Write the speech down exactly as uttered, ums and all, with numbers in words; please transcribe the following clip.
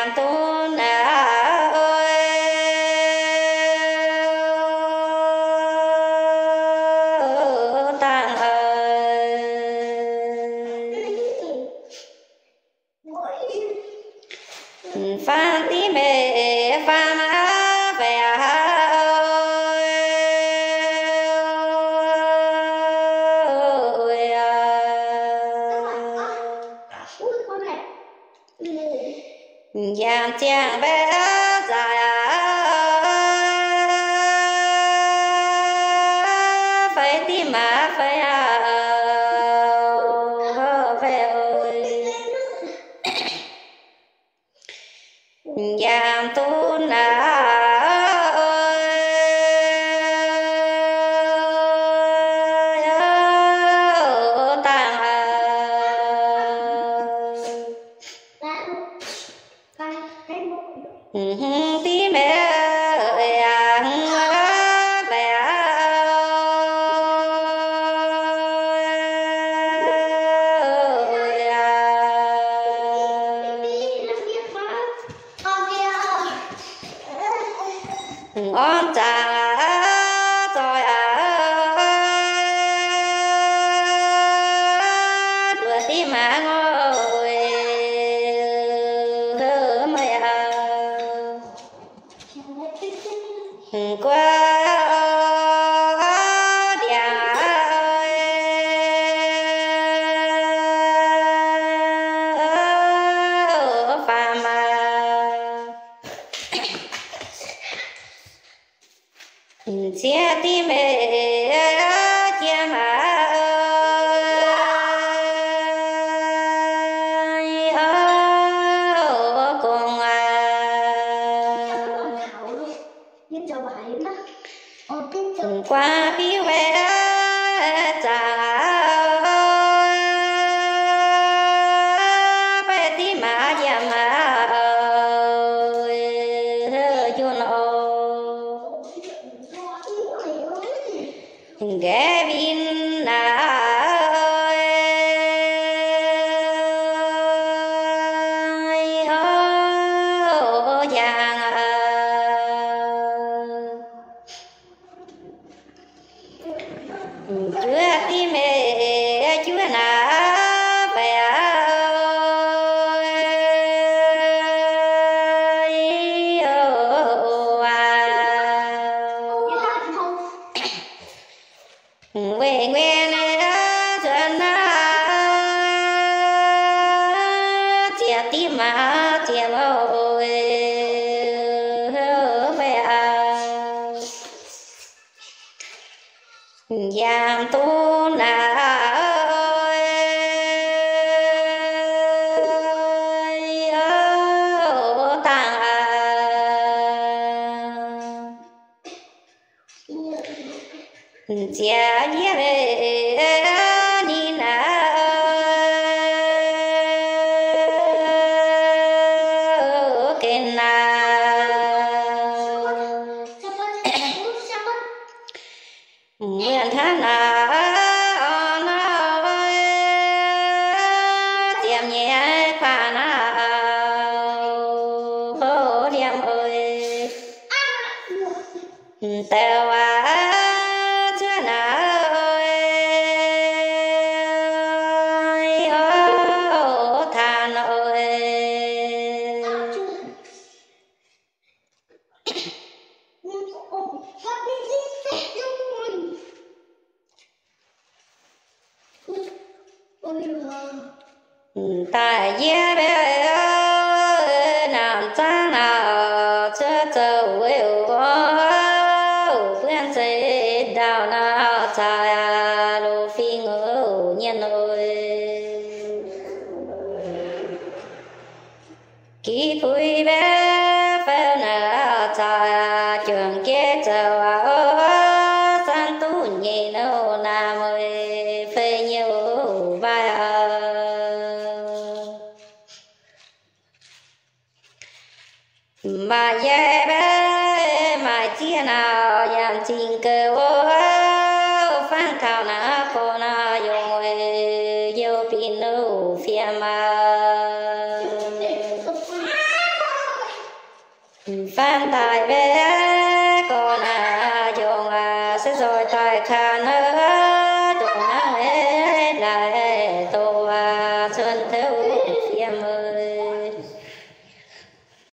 giảm tu na tăng phan tí mê phan á về giảm chàng bé dài phải tìm mà phải về ơi giảm tu na tí mẹ ngon trà rồi đuổi tí mà ngồi thơ mày qua chia tim mẹ chia mà ơi con qua biếu về trả bé tim mà chia mà ghé vin na ô giang chưa tim mẹ chưa na về quê quê này chân chia tim mà chia ơi về giảm tu na tăng chia nhé về ni na cái na nguyện tháng na tiệm nhé pha na hô điềm ơi tèo à tại gia bé nam trang nào chưa châu yêu quen xây đào nào cha lô phi ngỡ nhiên ơi kỹ phui bé phèo nào cha trường kết châu san tu nhị nô nam ơi phê nhiều vai mà ye bé mà chia nào yam chinh cơ phan khao na cô na yo yo pin no phía mà phan tài về